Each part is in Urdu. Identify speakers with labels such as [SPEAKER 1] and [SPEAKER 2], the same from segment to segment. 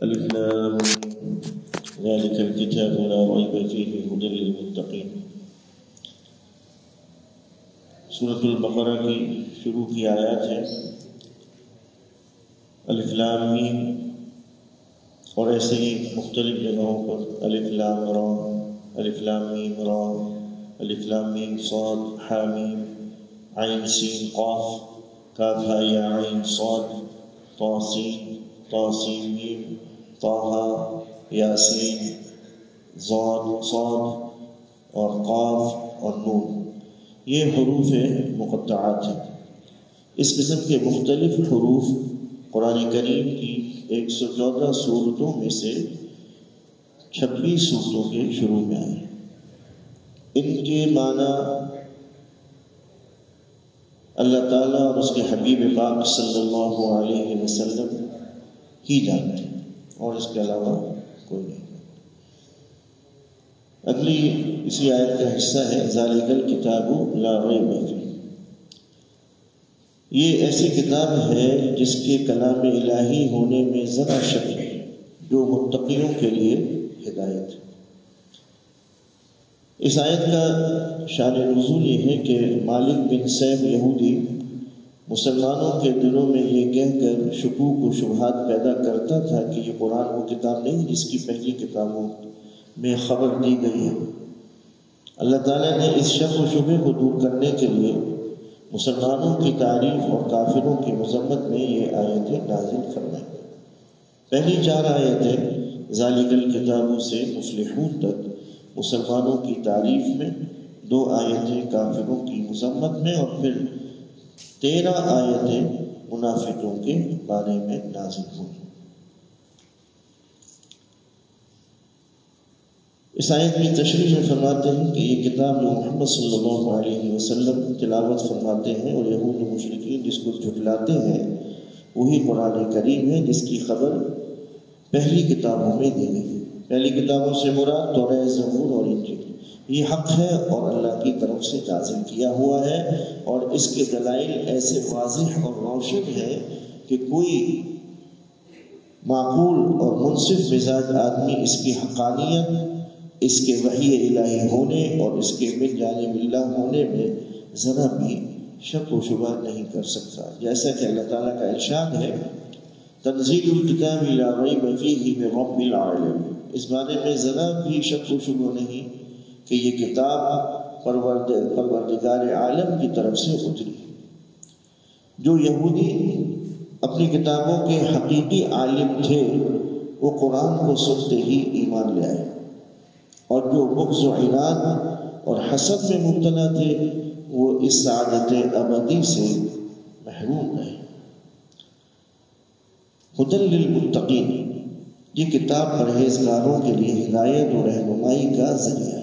[SPEAKER 1] الف لام ذلك الكتاب لا ريب فيه هدى للمتقين۔ سورۃ البقرہ کی شروع کی آیات ہیں الف لام میم، اور ایسے ہی مختلف جگہوں پر الف لام را، الف لام میم را، الف لام میم صاد حا میم عین سین قاف کاف ہا یا عین صاد طا سین طا سین میم طٰ یاسین ضاد صاد اور قاف اور نون، یہ حروف مقطعات ہیں۔ اس قسم کے مختلف حروف قرآن کریم کی 114 سورتوں میں سے 26 سورتوں کے شروع میں آئے ہیں۔ ان کے معنی اللہ تعالیٰ اور اس کے حبیب پاک صلی اللہ علیہ وسلم ہی جانتے ہیں، اور اس کے علاوہ کوئی نہیں۔ اگلی اسی آیت کا حصہ ہے ذالک الکتاب لا ریب فیہ۔ یہ ایسی کتاب ہے جس کے کلام الہی ہونے میں ذرا شک ہے، جو متقیوں کے لیے ہدایت ہے۔ اس آیت کا شان نزول یہ ہے کہ مالک بن سیم یہودی مسلمانوں کے دلوں میں یہ کہہ کر شکوک و شبہات پیدا کرتا تھا کہ یہ قرآن وہ کتاب نہیں جس کی پہلی کتابوں میں خبر دی گئی ہے۔ اللہ تعالیٰ نے اس شک و شبہ کو دور کرنے کے لیے مسلمانوں کی تعریف اور کافروں کی مذمت میں یہ آیتیں نازل فرمائیں۔ پہلی 4 آیتیں ذالک الکتاب سے مفلحون تک مسلمانوں کی تعریف میں، 2 آیتیں کافروں کی مذمت میں، اور پھر 13 آیتیں منافقوں کے بارے میں نازل ہوئی۔ اس آیت کی تشریح میں فرماتے ہیں کہ یہ کتاب جو محمد صلی اللہ علیہ وسلم تلاوت فرماتے ہیں اور یہود و مشرکین جس کو جھٹلاتے ہیں، وہی قرآن کریم ہے جس کی خبر پہلی کتابوں میں دی گئی۔ پہلی کتابوں سے مراد توراۃ، زبور اور انجیل۔ یہ حق ہے اور اللہ کی طرف سے نازل کیا ہوا ہے، اور اس کے دلائل ایسے واضح اور روشن ہیں کہ کوئی معقول اور منصف مزاج آدمی اس کی حقانیت، اس کے وحی الہی ہونے اور اس کے من جانب اللہ ہونے میں ذرا بھی شک و شبہ نہیں کر سکتا۔ جیسا کہ اللہ تعالیٰ کا ارشاد ہے تنزیل الکتاب لا ریب فیہ من رب العالمین، اس بارے میں ذرا بھی شک و شبہ نہیں کہ یہ کتاب پروردگار عالم کی طرف سے اتری۔ جو یہودی اپنی کتابوں کے حقیقی عالم تھے وہ قرآن کو سنتے ہی ایمان لے آئے، اور جو بغض و عناد اور حسد میں مبتلا تھے وہ اس سعادت ابدی سے محروم رہے۔ ہدی للمتقین، یہ کتاب پرہیزگاروں کے لیے ہدایت و رہنمائی کا ذریعہ ہے۔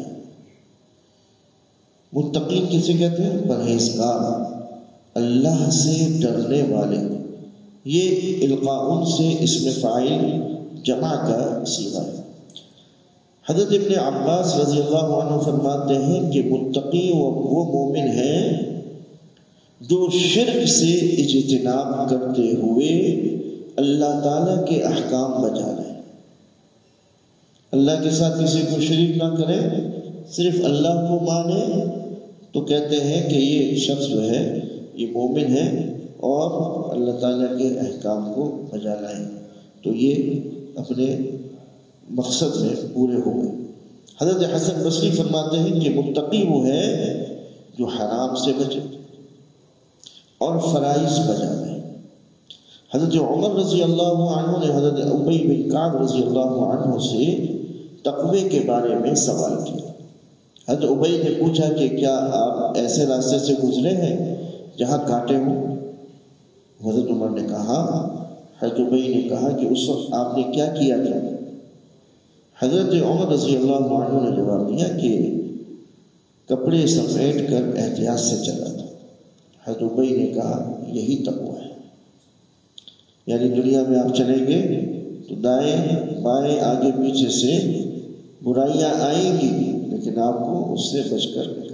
[SPEAKER 1] متقین کسے کہتے ہیں؟ پرہیزگار، اللہ سے ڈرنے والے۔ یہ القاء سے اسم فاعل جمع کا صیغہ ہے۔ حضرت ابن عباس رضی اللہ عنہ فرماتے ہیں کہ متقی وہ مومن ہیں جو شرک سے اجتناب کرتے ہوئے اللہ تعالیٰ کے احکام بجا رہے ہیں۔ اللہ کے ساتھ کسی کو شریک نہ کرے، صرف اللہ کو مانے، تو کہتے ہیں کہ یہ شخص جو ہے یہ مومن ہے اور اللہ تعالیٰ کے احکام کو بجا لائیں، تو یہ اپنے مقصد میں پورے ہو گئے۔ حضرت حسن بصری فرماتے ہیں کہ متقی وہ ہے جو حرام سے بچے اور فرائض بجا لائے۔ حضرت عمر رضی اللہ عنہ نے حضرت ابی بن کعب رضی اللہ عنہ سے تقوی کے بارے میں سوال کیا۔ حضرت ابی نے پوچھا کہ کیا آپ ایسے راستے سے گزرے ہیں جہاں کانٹے ہوں؟ حضرت عمر نے کہا، حضرت ابی نے کہا کہ اس وقت آپ نے کیا کیا تھا؟ حضرت عمر رضی اللہ عنہ نے جواب دیا کہ کپڑے سمیٹ کر احتیاط سے چلا تھا۔ حضرت ابی نے کہا یہی تقوی ہے، یعنی دنیا میں آپ چلیں گے تو دائیں بائیں آگے پیچھے سے برائیاں آئیں گی، لیکن آپ کو اس سے بچ کر نکلنا۔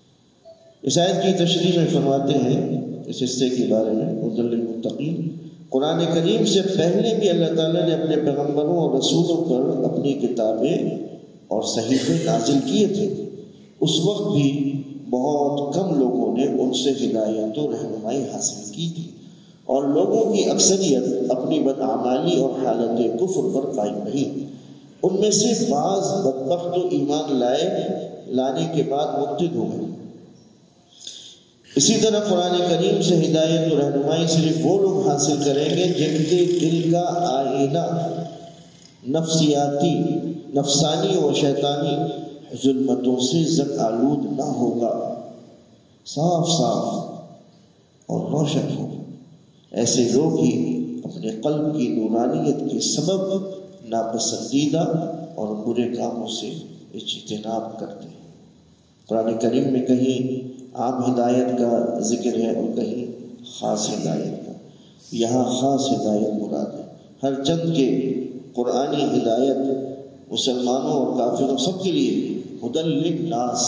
[SPEAKER 1] اس آیت کی تشریح میں فرماتے ہیں اس حصے کے بارے میں، ہدی للمتقین، قرآن کریم سے پہلے بھی اللہ تعالیٰ نے اپنے پیغمبروں اور رسولوں پر اپنی کتابیں اور صحیفے نازل کیے تھے. اس وقت بھی بہت کم لوگوں نے ان سے ہدایت و رہنمائی حاصل کی تھی، اور لوگوں کی اکثریت اپنی بدعمالی اور حالت کفر پر قائم رہی. ان میں سے بعض بدبخت و ایمان لانے کے بعد مرتد ہو گئے. اسی طرح قرآن کریم سے ہدایت و رہنمائی صرف وہ لوگ حاصل کریں گے جن کے دل کا آئینہ نفسانی و شیطانی ظلمتوں سے زنگ آلود نہ ہوگا، صاف اور روشن ہوگا. ایسے لوگ ہی اپنے قلب کی نورانیت کے سبب ناپسندیدہ اور برے کاموں سے اجتناب کرتے ہیں. قرآن کریم میں کہیں عام ہدایت کا ذکر ہے اور کہیں خاص ہدایت کا. یہاں خاص ہدایت مراد ہے. ہر چند کے قرآنی ہدایت مسلمانوں اور کافروں سب کے لیے ہدی للناس،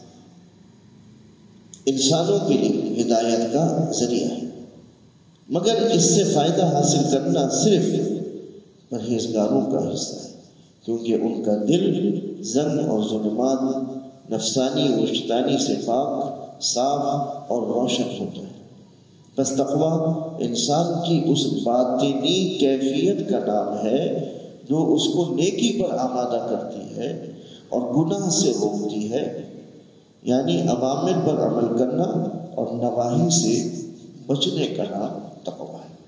[SPEAKER 1] انسانوں کے لیے ہدایت کا ذریعہ ہے. مگر اس سے فائدہ حاصل کرنا صرف پرہیزگاروں کا حصہ ہے، کیونکہ ان کا دل زنگ اور ظلمات نفسانی و شیطانی سے پاک، صاف اور روشن ہوتا ہے. بس تقویٰ انسان کی اس باطنی کیفیت کا نام ہے جو اس کو نیکی پر آمادہ کرتی ہے اور گناہ سے روکتی ہے، یعنی اوامر پر عمل کرنا اور نواہی سے بچنے کا نام تقویٰ ہے.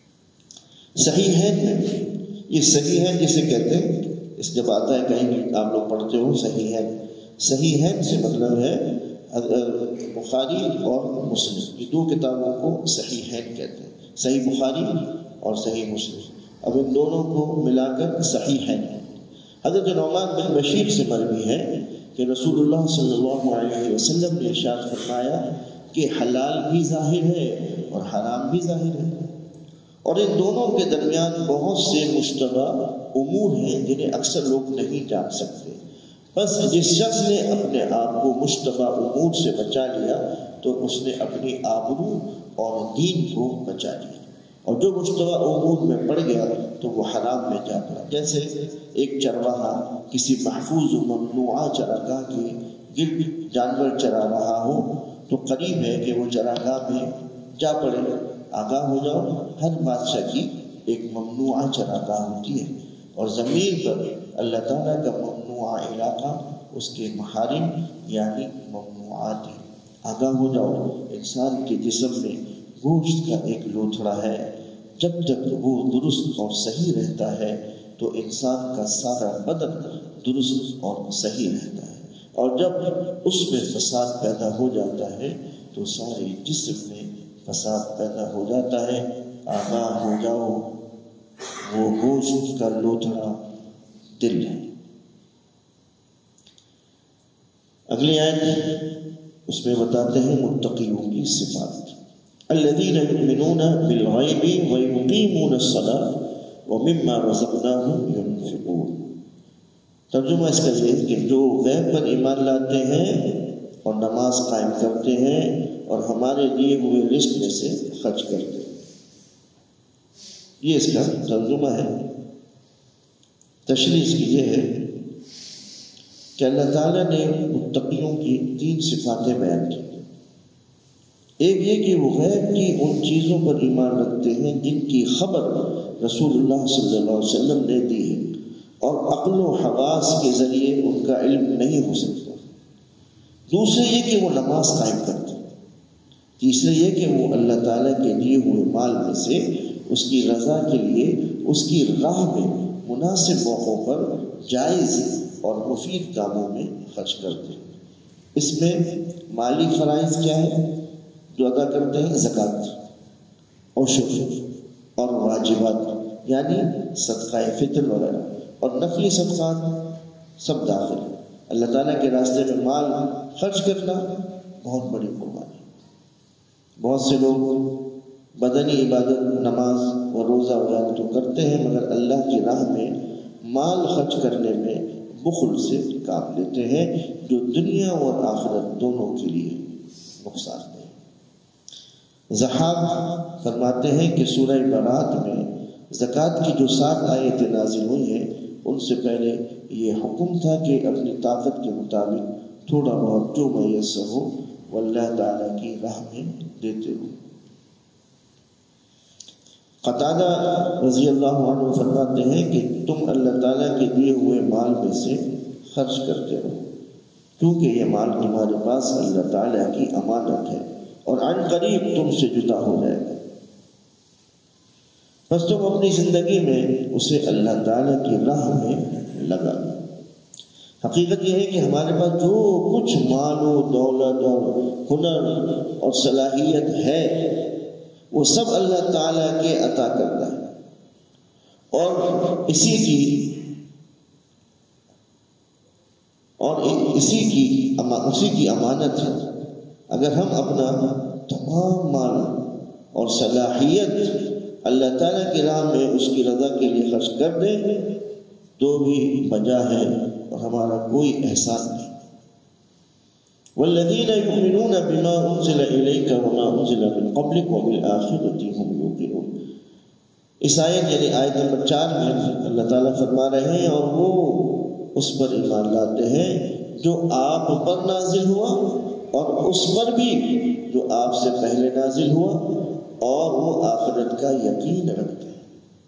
[SPEAKER 1] صحیح ہے یہ صحیح ہے جسے کہتے ہیں، اس جب آتا ہے کہیں بھی آپ لوگ پڑھتے ہو صحیح ہے سے مطلب ہے بخاری اور مسلم، یہ دو کتابوں کو صحیح ہے کہتے ہیں، صحیح بخاری اور صحیح مسلم. اب ان دونوں کو ملا کر صحیح ہے. حضرت نعمان بن بشیر سے مروی ہے کہ رسول اللہ صلی اللہ علیہ وسلم نے ارشاد فرمایا کہ حلال بھی ظاہر ہے اور حرام بھی ظاہر ہے، اور ان دونوں کے درمیان بہت سے مشتبہ امور ہیں جنہیں اکثر لوگ نہیں جان سکتے. بس جس شخص نے اپنے آپ کو مشتبہ امور سے بچا لیا تو اس نے اپنی آبرو اور دین کو بچا لیا، اور جو مشتبہ امور میں پڑ گیا تو وہ حرام میں جا پڑا. جیسے ایک چرواہا کسی محفوظ و ممنوعہ چراگاہ کے گرد جانور چرا رہا ہو تو قریب ہے کہ وہ چراگاہ میں جا پڑے. آگاہ ہو جاؤ، ہر بادشاہ کی ایک ممنوعہ چراگاہ ہوتی ہے، اور زمین پر اللہ تعالیٰ کا ممنوعہ علاقہ اس کے محارم یعنی ممنوعات ہیں. آگاہ ہو جاؤ، انسان کے جسم میں گوشت کا ایک لوتھڑا ہے، جب تک وہ درست اور صحیح رہتا ہے تو انسان کا سارا بدن درست اور صحیح رہتا ہے، اور جب اس میں فساد پیدا ہو جاتا ہے تو سارے جسم میں فساد پیدا ہو جاتا ہے. آگاہ ہو جاؤ، وہ گوشت کا لوتھڑا دل ہے. اگلی آیت اس میں بتاتے ہیں متقیوں کی صفات. الذین یؤمنون بالغیب ویقیمون الصلاۃ ومما رزقناہم ینفقون. ترجمہ اس کا یہ کہ جو غیب پر ایمان لاتے ہیں اور نماز قائم کرتے ہیں اور ہمارے دیے ہوئے رزق میں سے خرچ کرتے ہیں. یہ اس کا ترجمہ ہے. تشریح اس کی یہ ہے کہ اللہ تعالیٰ نے متقیوں کی 3 صفاتیں بیان کی. ایک یہ کہ وہ غیب کی ان چیزوں پر ایمان رکھتے ہیں جن کی خبر رسول اللہ صلی اللہ علیہ وسلم نے دی ہے اور عقل و حواس کے ذریعے ان کا علم نہیں ہو سکتا. دوسرے یہ کہ وہ نماز قائم کرتے ہیں. تیسرے یہ کہ وہ اللہ تعالیٰ کے دیے ہوئے مال میں سے اس کی رضا کے لیے اس کی راہ میں مناسب موقعوں پر جائز اور مفید کاموں میں خرچ کرتے ہیں. اس میں مالی فرائض کیا ہے جو ادا کرتے ہیں؟ زکوٰۃ اور شکر اور واجبات یعنی صدقہ فطر وغیرہ، اور نفلی صدقات سب داخل ہیں. اللہ تعالیٰ کے راستے میں مال خرچ کرنا بہت بڑی قربانی. بہت سے لوگ بدنی عبادت نماز و روزہ وغیرہ تو کرتے ہیں، مگر اللہ کی راہ میں مال خرچ کرنے میں بخل سے کام لیتے ہیں جو دنیا اور آخرت دونوں کے لیے نقصان ہے. ضحاک فرماتے ہیں کہ سورہ برات میں زکوٰۃ کی جو 7 آیتیں نازل ہوئی ہیں ان سے پہلے یہ حکم تھا کہ اپنی طاقت کے مطابق تھوڑا بہت جو میسر ہو وہ اللہ تعالیٰ کی راہ میں دیتے ہو۔ قتادہ رضی اللہ عنہ فرماتے ہیں کہ تم اللہ تعالیٰ کے دیے ہوئے مال میں سے خرچ کرتے ہو، کیونکہ یہ مال تمہارے پاس اللہ تعالیٰ کی امانت ہے اور عن قریب تم سے جدا ہو جائے گا، بس تم اپنی زندگی میں اسے اللہ تعالیٰ کی راہ میں لگا۔ حقیقت یہ ہے کہ ہمارے پاس جو کچھ مال و دولت اور ہنر اور صلاحیت ہے وہ سب اللہ تعالیٰ کے عطا کرتا ہے، اور اسی کی امانت ہے۔ اگر ہم اپنا تمام مال اور صلاحیت اللہ تعالیٰ کی راہ میں اس کی رضا کے لیے خرچ کر دیں تو بھی بجا ہے اور ہمارا کوئی احسان نہیں۔ والذین یؤمنون بما انزل الیک وما انزل من قبلک وبالآخرۃ هم یوقنون۔ اس آیت یعنی آیت نمبر 4 میں اللہ تعالیٰ فرما رہے ہیں اور وہ اس پر ایمان لاتے ہیں جو آپ پر نازل ہوا اور اس پر بھی جو آپ سے پہلے نازل ہوا، اور وہ آخرت کا یقین رکھتے ہیں۔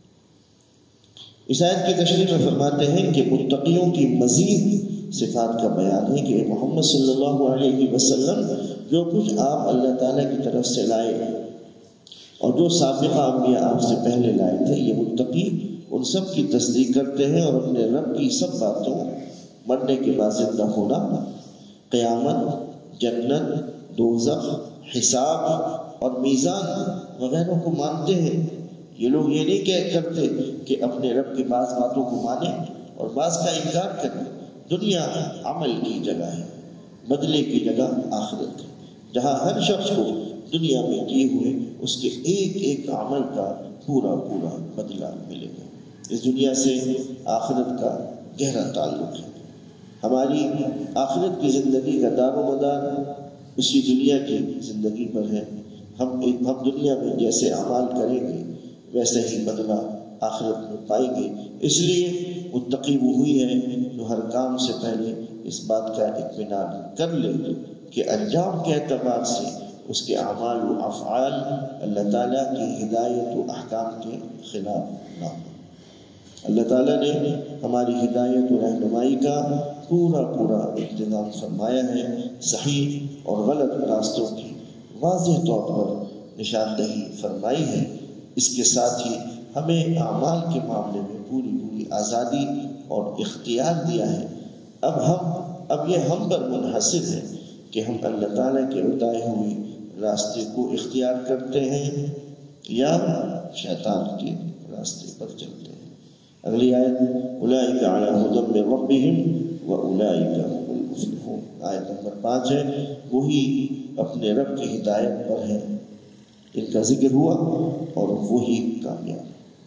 [SPEAKER 1] اس آیت کی تشریح میں فرماتے ہیں کہ متقیوں کی مزید صفات کا بیان ہے کہ محمد صلی اللہ علیہ وسلم جو کچھ آپ اللہ تعالیٰ کی طرف سے لائے اور جو سابقہ انبیاء آپ سے پہلے لائے تھے، یہ متقی ان سب کی تصدیق کرتے ہیں اور اپنے رب کی سب باتوں، مرنے کے بعد زندہ ہونا، قیامت، جنت، دوزخ، حساب اور میزان وغیرہ کو مانتے ہیں۔ یہ لوگ یہ نہیں کرتے کہ اپنے رب کی بعض باتوں کو مانیں اور بعض کا انکار کریں۔ دنیا عمل کی جگہ ہے، بدلے کی جگہ آخرت ہے، جہاں ہر شخص کو دنیا میں کیے ہوئے اس کے ایک ایک عمل کا پورا پورا بدلہ ملے گا۔ اس دنیا سے آخرت کا گہرا تعلق ہے۔ ہماری آخرت کی زندگی کا دار و مدار اسی دنیا کی زندگی پر ہے۔ ہم دنیا میں جیسے اعمال کریں گے ویسے ہی بدلہ آخرت میں پائیں گے۔ اس لیے متقی وہ ہوئی ہے جو ہر کام سے پہلے اس بات کا اطمینان کر لے کہ انجام کے اعتبار سے اس کے اعمال و افعال اللہ تعالیٰ کی ہدایت و احکام کے خلاف نہ ہو۔ اللہ تعالیٰ نے ہماری ہدایت و رہنمائی کا پورا پورا انتظام فرمایا ہے۔ صحیح اور غلط راستوں کی واضح طور پر نشاندہی فرمائی ہے۔ اس کے ساتھ ہی ہمیں اعمال کے معاملے میں پوری پوری آزادی اور اختیار دیا ہے۔ اب یہ ہم پر منحصر ہے کہ ہم اللہ تعالیٰ کے بتائے ہوئے راستے کو اختیار کرتے ہیں یا شیطان کے راستے پر چلتے ہیں۔ اگلی آیت اولئک علی ھدی من ربہم واولئک هم المفلحون، آیت نمبر 5 ہے۔ وہی اپنے رب کی ہدایت پر ہے، ان کا ذکر ہوا اور وہی کامیاب۔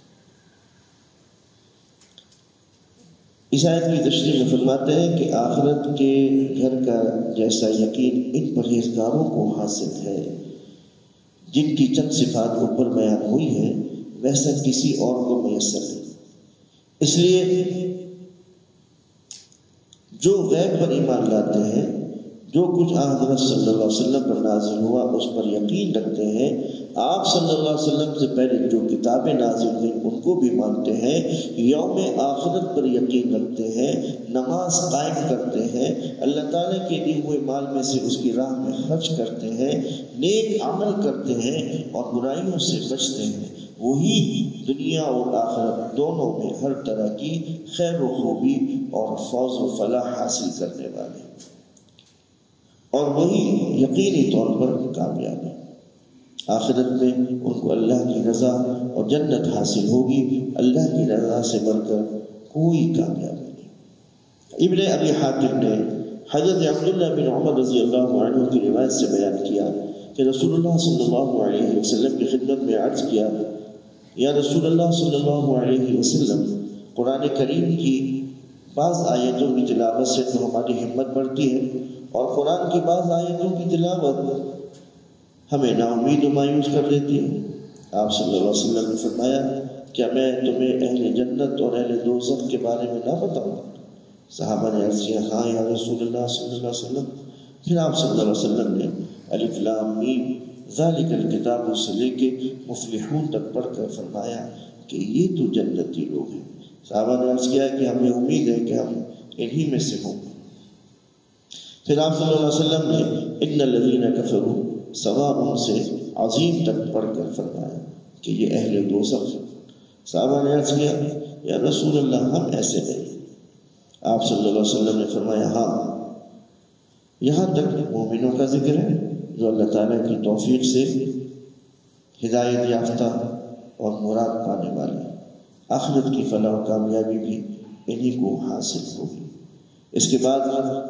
[SPEAKER 1] اس آیت کی تشریح میں فرماتے ہیں کہ آخرت کے گھر کا جیسا یقین ان پرہیزگاروں کو حاصل ہے جن کی چند صفات اوپر بیان ہوئی ہے، ویسا کسی اور کو میسر نہیں۔ اس لیے جو غیب پر ایمان لاتے ہیں، جو کچھ حضرت صلی اللہ علیہ وسلم پر نازل ہوا اس پر یقین رکھتے ہیں، آپ صلی اللہ علیہ وسلم سے پہلے جو کتابیں نازل ہوئیں ان کو بھی مانتے ہیں، یوم آخرت پر یقین رکھتے ہیں، نماز قائم کرتے ہیں، اللہ تعالیٰ کے دیے ہوئے مال میں سے اس کی راہ میں خرچ کرتے ہیں، نیک عمل کرتے ہیں اور برائیوں سے بچتے ہیں، وہی دنیا اور آخرت دونوں میں ہر طرح کی خیر و خوبی اور فوز و فلاح حاصل کرنے والے، اور وہی یقینی طور پر کامیاب ہے۔ آخرت میں ان کو اللہ کی رضا اور جنت حاصل ہوگی۔ اللہ کی رضا سے بڑھ کر کوئی کامیابی نہیں۔ ابن ابی حاتم نے حضرت عبداللہ بن عمر رضی اللہ عنہ کی روایت سے بیان کیا کہ رسول اللہ صلی اللہ علیہ وسلم کی خدمت میں عرض کیا، یا رسول اللہ صلی اللہ علیہ وسلم، قرآن کریم کی بعض آیتوں کی تلاوت سے تو ہماری ہمت بڑھتی ہے، اور قرآن کی بعض آیتوں کی تلاوت ہمیں نا امید و مایوس کر دیتی ہے۔ آپ صلی اللہ علیہ وسلم نے فرمایا کیا میں تمہیں اہل جنت اور اہل دوزخ کے بارے میں نہ بتاؤں؟ صحابہ نے عرض کیا ہاں یا رسول اللہ صلی اللہ علیہ وسلم۔ پھر آپ صلی اللہ علیہ وسلم نے الف لام میم ذالک الکتاب سے لے کے مفلحون تک پڑھ کر فرمایا کہ یہ تو جنتی لوگ ہیں۔ صحابہ نے عرض کیا کہ ہمیں امید ہے کہ ہم انہی میں سے ہوں۔ پھر آپ صلی اللہ علیہ وسلم نے ان الذین کفروا سواء سے عظیم تک پڑھ کر فرمایا کہ یہ اہل دوزخ۔ صحابہ نے عرض کیا یا رسول اللہ ہم ایسے نہیں۔ آپ صلی اللہ علیہ وسلم نے فرمایا ہاں، یہاں تک مومنوں کا ذکر ہے جو اللہ تعالیٰ کی توفیق سے ہدایت یافتہ اور مراد پانے والے، آخرت کی فلاح و کامیابی بھی انہی کو حاصل ہوگی۔ اس کے بعد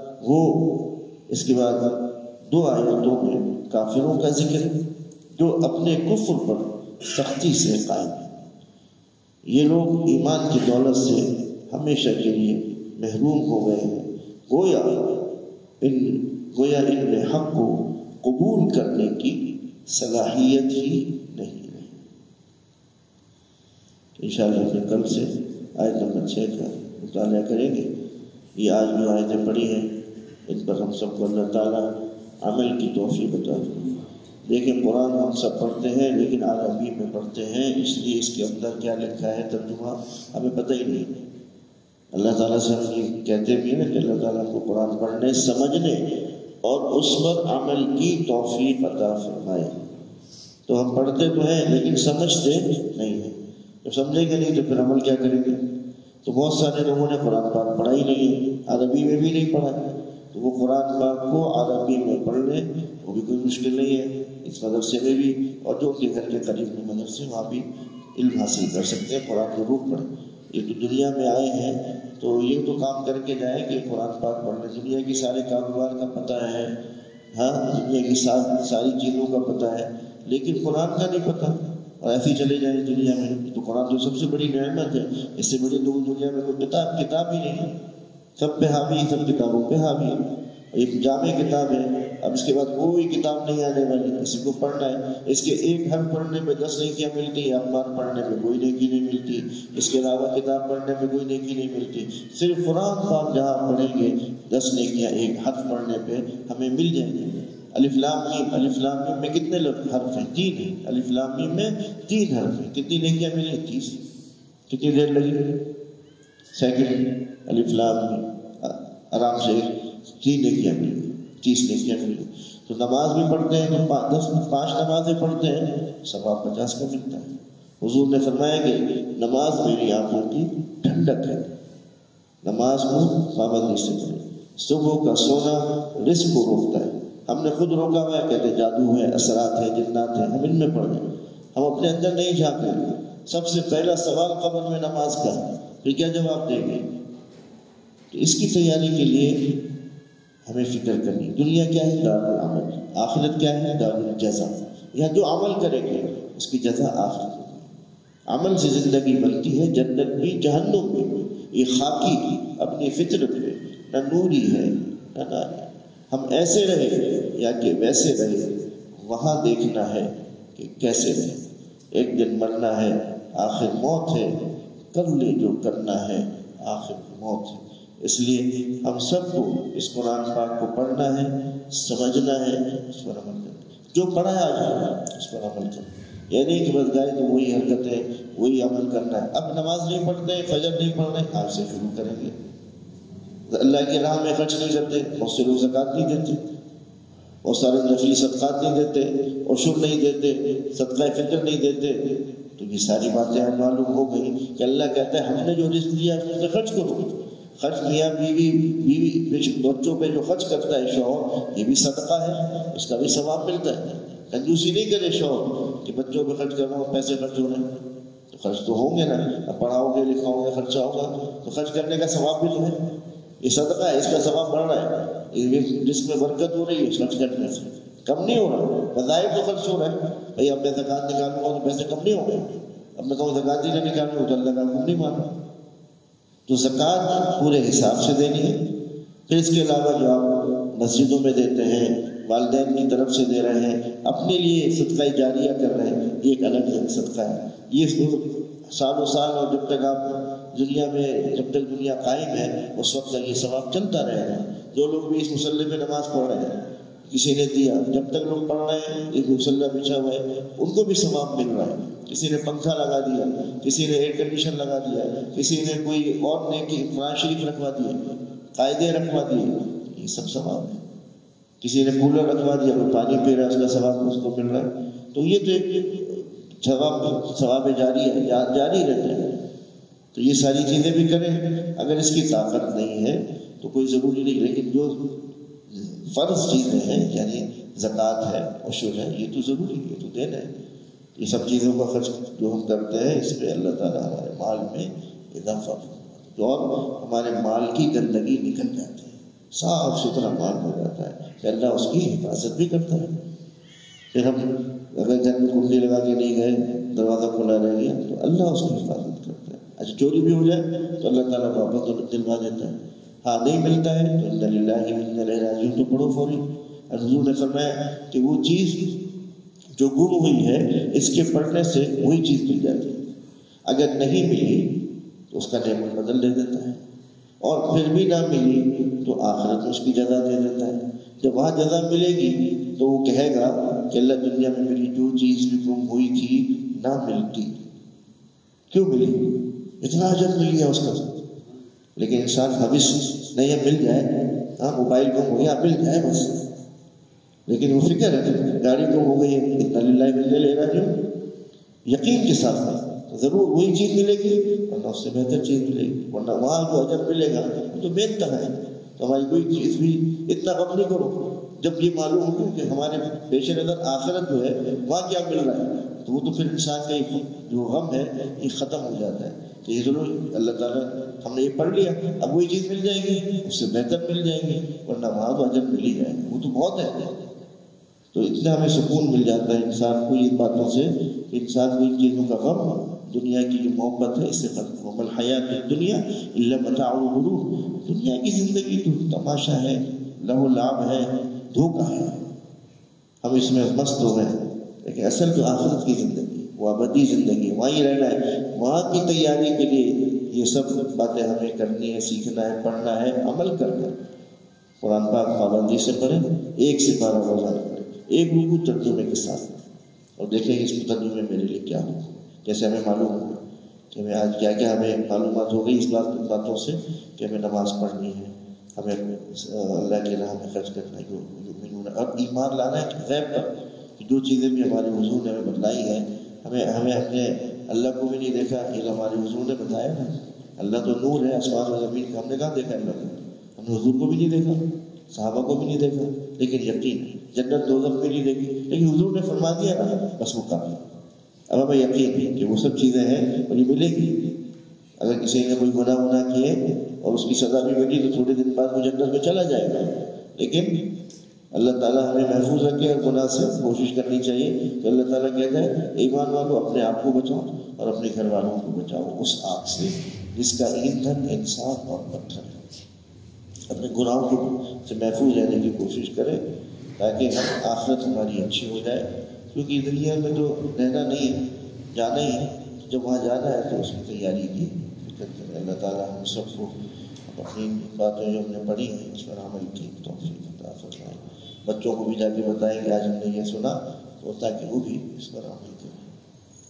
[SPEAKER 1] دو آیتوں میں کافروں کا ذکر ہے جو اپنے کفر پر سختی سے قائم ہیں۔ یہ لوگ ایمان کی دولت سے ہمیشہ کے لیے محروم ہو گئے ہیں، گویا ان میں حق کو قبول کرنے کی صلاحیت ہی نہیں رہی۔ انشاءاللہ پھر کل سے آیت نمبر 6 کا مطالعہ کریں گے۔ یہ آج جو آیتیں پڑھی ہیں ان پر ہم سب کو اللہ تعالیٰ عمل کی توفیق عطا فرمائے۔ لیکن قرآن ہم سب پڑھتے ہیں لیکن عربی میں پڑھتے ہیں، اس لیے اس کے اندر کیا لکھا ہے ترجمہ ہمیں پتہ ہی نہیں۔ اللہ تعالیٰ سے ہم یہ کہتے بھی ہیں نا کہ اللہ تعالیٰ کو قرآن پڑھنے، سمجھنے اور اس پر عمل کی توفیق عطا فرمائے۔ تو ہم پڑھتے تو ہیں لیکن سمجھتے نہیں ہیں۔ جب سمجھیں گے نہیں تو پھر عمل کیا کریں گے؟ تو بہت سارے لوگوں نے قرآن پاک پڑھا ہی نہیں ہے، عربی میں بھی نہیں پڑھا ہے، تو وہ قرآن پاک کو عربی میں پڑھ لیں، وہ بھی کوئی مشکل نہیں ہے۔ اس مدرسے میں بھی اور جو کہ گھر کے قریب میں مدرسے وہاں بھی علم حاصل کر سکتے ہیں، قرآن ضرور پڑھیں۔ یہ تو دنیا میں آئے ہیں تو یہ تو کام کر کے جائیں کہ قرآن پاک پڑھ لیں۔ دنیا کی سارے کاروبار کا پتہ ہے، ہاں دنیا کی ساری چیزوں کا پتہ ہے، لیکن قرآن کا نہیں پتہ، اور ایسے ہی چلے جائیں دنیا میں۔ تو قرآن تو سب سے بڑی نعمت ہے، اس سے بڑی دنیا میں کوئی کتاب ہی نہیں ہے۔ سب پہ حاوی، سب کتابوں پہ حاوی، ایک جامع کتاب ہے۔ اب اس کے بعد کوئی کتاب نہیں آنے والی، کسی کو پڑھنا ہے، اس کے ایک حرف پڑھنے پہ 10 نیکیاں ملتی ہیں، اخبار پڑھنے پہ کوئی نیکی نہیں ملتی، اس کے علاوہ کتاب پڑھنے پہ کوئی نیکی نہیں ملتی۔ صرف قرآن پاک جہاں پڑھیں گے 10 نیکیاں ایک حرف پڑھنے پہ ہمیں مل جائیں گے۔ الف لام میم، الف لام میم میں کتنے حرف ہیں؟ 3 ہیں۔ الف لام میم میں 3 حرف ہیں، کتنی نیکیاں ملی؟ 30۔ کتنی دیر لگی؟ سیکنڈ۔ الف لام میم آرام سے 3 نیکیاں ملی، 30 نیکیاں ملی۔ تو نماز بھی پڑھتے ہیں تو 5 نمازیں پڑھتے ہیں، ثواب 50 کا ملتا ہے۔ حضور نے فرمایا کہ نماز میری آنکھوں کی ٹھنڈک ہے، نماز کو پابندی سے پڑھیں۔ صبح کا سونا رزق کو روکتا ہے، ہم نے خود روکا ہوا ہے، کہتے جادو ہے، اثرات ہے، جنات ہیں، ہم ان میں پڑھ گئے، ہم اپنے اندر نہیں جھانک رہے۔ سب سے پہلا سوال قبر میں نماز کا، پھر کیا جواب دیں گے؟ تو اس کی تیاری کے لیے ہمیں فکر کرنی۔ دنیا کیا ہے؟ دار العمل، آخرت کیا ہے؟ دار الجزا۔ یہاں جو عمل کریں گے اس کی جزا آخرت ہوگی۔ عمل سے زندگی بنتی ہے، جنت بھی جہنم بھی۔ یہ خاکی اپنی فطرت میں نہ نوری ہے نہ ناری۔ ہم ایسے رہے یا کہ ویسے رہے، وہاں دیکھنا ہے کہ کیسے رہے۔ ایک دن مرنا ہے، آخر موت ہے، کر لے جو کرنا ہے، آخر موت ہے۔ اس لیے ہم سب کو اس قرآن پاک کو پڑھنا ہے، سمجھنا ہے، اس پر عمل کرنا ہے۔ جو پڑھا ہے آج اس پر عمل کرنا ہے، یعنی کہ بس گائے تو وہی حرکتیں، وہی عمل کرنا ہے۔ اب نماز نہیں پڑھتے، فجر نہیں پڑھ رہے، آج سے شروع کریں گے۔ اللہ کی راہ میں خرچ نہیں کرتے، بہت سے لوگ زکوٰۃ نہیں دیتے، بہت سارے نفلی صدقات نہیں دیتے، عشر نہیں دیتے، صدقہ فطر نہیں دیتے۔ تو یہ ساری باتیں ہم معلوم ہو گئی کہ اللہ کہتا ہے ہم نے جو رزق دیا اس سے خرچ کرو۔ خرچ کیا بیوی بچوں پہ جو خرچ کرتا ہے شوہر، یہ بھی صدقہ ہے، اس کا بھی ثواب ملتا ہے۔ کنجوسی نہیں کرے شوہر کہ بچوں پہ خرچ کر رہا ہوں، پیسے خرچ ہو رہے ہیں، تو خرچ تو ہوں گے نا، اب پڑھاؤ گے لکھاؤ گے خرچہ ہوگا، تو خرچ کرنے کا ثواب بھی تو ہے، یہ صدقہ ہے، اس کا ثواب بڑھ رہا ہے، جس میں برکت ہو رہی ہے خرچ کرنے سے، کم نہیں ہو رہا۔ بظاہر تو خرچ ہو رہا ہے، بھائی اب میں زکوٰۃ نکالوں گا تو پیسے کم نہیں ہو گئے، اب میں کہوں زکوٰۃ ہی نہ نکالوں تو اللہ کا حکم نہیں مانا۔ تو زکوٰۃ پورے حساب سے دینی ہے۔ پھر اس کے علاوہ جو آپ مسجدوں میں دیتے ہیں، والدین کی طرف سے دے رہے ہیں، اپنے لیے صدقہ جاریہ کر رہے ہیں، یہ ایک الگ صدقہ ہے۔ یہ سالوں سال اور جب تک آپ دنیا میں، جب تک دنیا قائم ہے اس وقت تک یہ ثواب چلتا رہے گا۔ جو لوگ بھی اس مصلی پہ نماز پڑھ رہے ہیں، کسی نے دیا، جب تک لوگ پڑھ رہے ہیں ایک مصلی بچھا ہوا ہے ان کو بھی ثواب مل رہا ہے۔ کسی نے پنکھا لگا دیا، کسی نے ایئر کنڈیشن لگا دیا، کسی نے کوئی اور نیکی قرآن شریف رکھوا دیے، قاعدے رکھوا دیے، یہ سب ثواب ہے۔ کسی نے کولر رکھوا دیا، وہ پانی پی رہا ہے، اس کا ثواب اس کو مل رہا ہے۔ تو یہ تو ایک ثواب جاری ہے، جاری رہتا ہے۔ تو یہ ساری چیزیں بھی کریں۔ اگر اس کی طاقت نہیں ہے تو کوئی ضروری نہیں، لیکن جو فرض چیزیں ہیں یعنی زکوٰۃ ہے، عشر ہے، یہ تو ضروری ہے، یہ تو دینا ہے۔ یہ سب چیزوں کا خرچ جو ہم کرتے ہیں اس پہ اللہ تعالیٰ ہمارے مال میں اضافہ کرتا ہے اور ہمارے مال کی گندگی نکل جاتی ہے، صاف ستھرا مال ہو جاتا ہے، کہ اللہ اس کی حفاظت بھی کرتا ہے۔ پھر ہم اگر گھر میں کنڈی لگا کے نہیں گئے، دروازہ کھلا رہ گیا تو اللہ اس کی حفاظت کرتا ہے۔ اچھا چوری بھی ہو جائے تو اللہ تعالیٰ واپس دلوا دیتا ہے۔ ہاں نہیں ملتا ہے تو انا للہ و انا الیہ راجعون تو پڑھو فوری۔ حضور نے فرمایا کہ وہ چیز جو گم ہوئی ہے اس کے پڑھنے سے وہی چیز مل جاتی ہے، اگر نہیں ملی تو اس کا نعمت بدل دے دیتا ہے، اور پھر بھی نہ ملی تو آخرت میں اس کی جزا دے دیتا ہے۔ جب وہاں جزا ملے گی تو وہ کہے گا کہ اللہ دنیا میں میری جو چیز بھی گم ہوئی تھی نہ ملتی، کیوں ملی؟ اتنا اجر مل گیا اس کا۔ لیکن انسان خبیث نہیں ہے، مل جائے، ہاں موبائل گم ہو گیا مل جائے بس، لیکن وہ فکر ہے گاڑی گم ہو گئی ہے، اتنا للہ ملنے لے رہا جو یقین کے ساتھ ہے ضرور وہی چیز ملے گی ورنہ اس سے بہتر چیز ملے گی، ورنہ وہاں جو اجر ملے گا تو بہتر ہے۔ تو ہماری کوئی چیز بھی اتنا غم نہیں کرو، جب یہ معلوم ہو کہ ہمارے پیش نظر آخرت جو ہے وہاں کیا مل رہا ہے تو وہ تو پھر انسان کا جو غم ہے یہ ختم ہو جاتا ہے۔ تو یہ ضرور اللہ تعالیٰ ہم نے یہ پڑھ لیا، اب وہی چیز مل جائے گی اس سے بہتر مل جائے گی، ورنہ وہاں تو اجر مل ہی جائے گا، وہ تو بہت ہے۔ تو اتنا ہمیں سکون مل جاتا ہے انسان کو ان باتوں سے، انسان کو ان چیزوں کا غم، دنیا کی جو محبت ہے اس سے ختم۔ وما الحیات الدنیا الا متاع الغرور، دنیا کی زندگی تو تماشا ہے، لہو لعب ہے، دھوکہ ہے، ہم اس میں مست ہو گئے، لیکن اصل تو آخرت کی زندگی، وہ ابدی زندگی، وہیں رہنا ہے۔ وہاں کی تیاری کے لیے یہ سب باتیں ہمیں کرنی ہے، سیکھنا ہے، پڑھنا ہے، عمل کرنا ہے۔ قرآن پاک پابندی سے پڑھیں، ایک سپارہ روزانہ پڑھیں، ایک رکوع ترجمے کے ساتھ، اور دیکھیں اس ترجمے میں میرے لیے کیا ہو۔ جیسے ہمیں معلوم ہوگا کہ ہمیں آج کیا کیا ہمیں معلومات ہو گئی اس باتوں سے کہ ہمیں نماز پڑھنی ہے، ہمیں اللہ کی راہ میں خرچ کرنا ہے، اب ایمان لانا ہے غیب پر، کہ جو چیزیں بھی ہمارے حضور نے ہمیں بتلائی ہیں، ہمیں اپنے اللہ کو بھی نہیں دیکھا، یہ ہمارے حضور نے بتایا نا۔ اللہ تو نور ہے آسمان و زمین کا، ہم نے کہاں دیکھا اللہ کو؟ ہم نے حضور کو بھی نہیں دیکھا، صحابہ کو بھی نہیں دیکھا، لیکن یقین ہے جنت دوزخ بھی نہیں دیکھی، لیکن حضور نے فرما دیا نا، بس وہ کافی۔ اب ہمیں یقین ہے کہ وہ سب چیزیں ہیں اور یہ ملے گی۔ اگر کسی نے کوئی گناہ کیے اور اس کی سزا بھی ملی تو تھوڑے دن بعد وہ جنت میں چلا جائے گا، لیکن اللہ تعالیٰ ہمیں محفوظ رکھے اور گناہ سے کوشش کرنی چاہیے۔ تو اللہ تعالیٰ کہتا ہے ایمان والو اپنے آپ کو بچاؤ اور اپنے گھر والوں کو بچاؤ اس آگ سے جس کا ایندھن انسان اور پتھر ہے۔ اپنے گناہوں سے محفوظ رہنے کی کوشش کریں تاکہ ہم آخرت ہماری اچھی ہو جائے، کیونکہ دنیا میں تو رہنا نہیں ہے، جانا ہی ہے، جب وہاں جانا ہے تو اس کی تیاری کی فکر کریں۔ اللہ تعالیٰ ہم سب کو اپنی باتیں جو ہم نے پڑھی ہیں اس پر عمل کی توفیق عطا فرمائے۔ بچوں کو بھی جا کے بتائیں کہ آج ہم نے یہ سنا تو تاکہ وہ بھی اس پر عمل کریں۔